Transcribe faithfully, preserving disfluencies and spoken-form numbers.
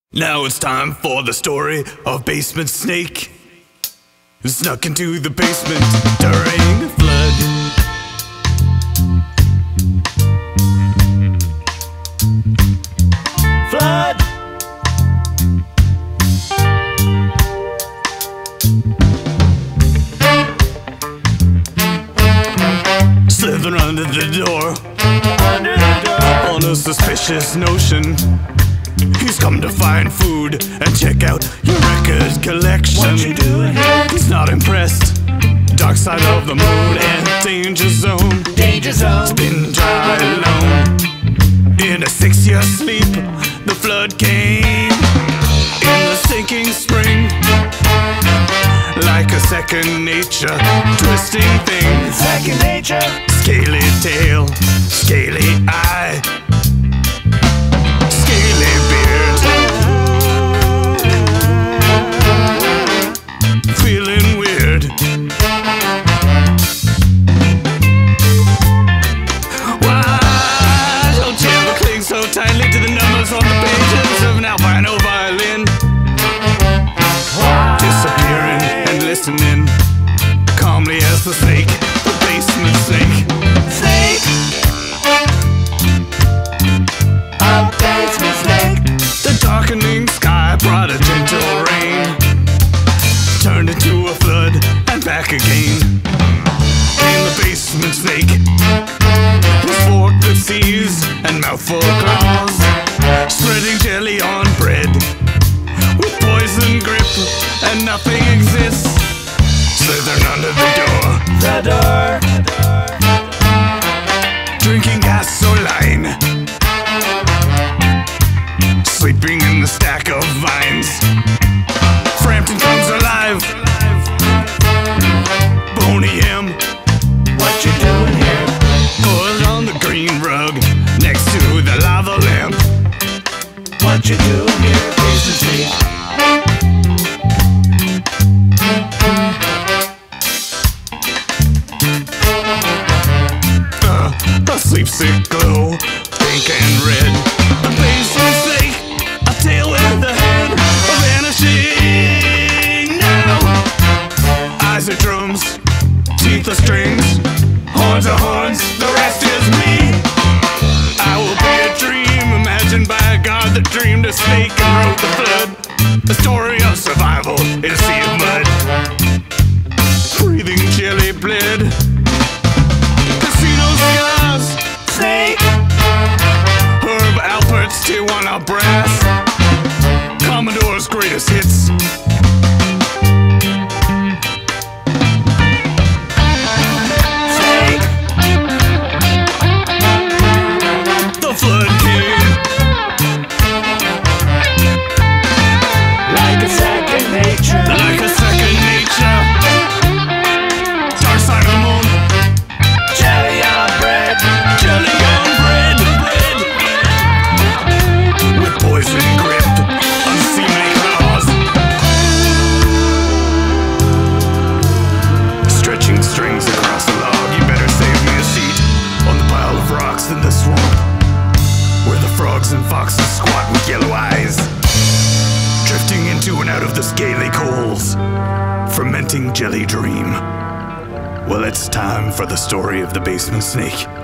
Now it's time for the story of Basement Snake, who snuck into the basement during a flood. Flood! Slither under the door, under the door, on a suspicious notion. He's come to find food and check out your record collection. What you doing here? He's not impressed. Dark side of the moon and danger zone. Danger zone. He's been dry alone. In a six-year sleep, the flood came. In the sinking spring, like a second nature, twisting things. Second nature. Scaly tail, scaly eye, scaly beard. Feeling weird. Why don't you ever cling so tightly to the numbers on the pages of an albino violin? Disappearing and listening calmly as the snake, the basement snake. Snake. A basement snake. The darkening sky brought a gentle rain, turned into a flood and back again. Came the basement snake, his fork that sees and mouth full of claws, spreading jelly on bread with poison grip, and nothing exists. Slithering under the door, The door. drinking gasoline, sleeping in the stack of vines. Frampton comes alive. Bony him, What you doing here? put on the green rug next to the lava lamp. What you doing here? Basement snake. Uh, a sleep-sick glow, pink and red. The basement snake, a tail with a head, vanishing now. Eyes are drums, teeth are strings, horns are horns, the rest is me. I will be a dream imagined by a god that dreamed a snake and wrote the flood. The story of survival in a sea of mud. Breathing jelly bled. Casino cigars, Snake. Herb Alpert's Tijuana brass, Commodore's greatest hits. Snake. The flood came Like a second nature. like a second nature. Dark side of the moon, Jelly on bread. jelly on bread, bread, with poison gripped, unseemly claws, stretching strings across the log. You better save me a seat on the pile of rocks in the swamp, where the frogs and foxes squat with yellow eyes, drifting into and out of the scaly coals, fermenting jelly dream. Well, it's time for the story of the basement snake.